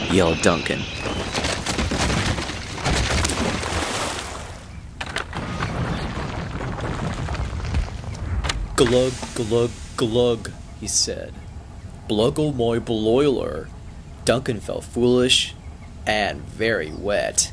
yelled Duncan. Glug, glug, glug, he said. Bluggle my broiler. Duncan felt foolish and very wet.